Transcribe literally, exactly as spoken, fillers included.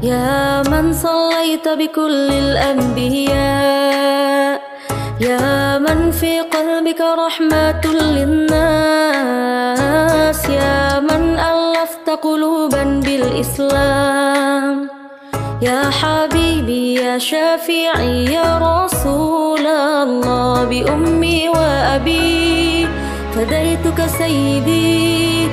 يا من صليت بكل الأنبياء، يا من في قلبك رحمة للناس، يا من ألفت قلوبا بالإسلام، يا حبيبي يا شافعي يا رسول الله، بأمي وأبي فديتك سيدي.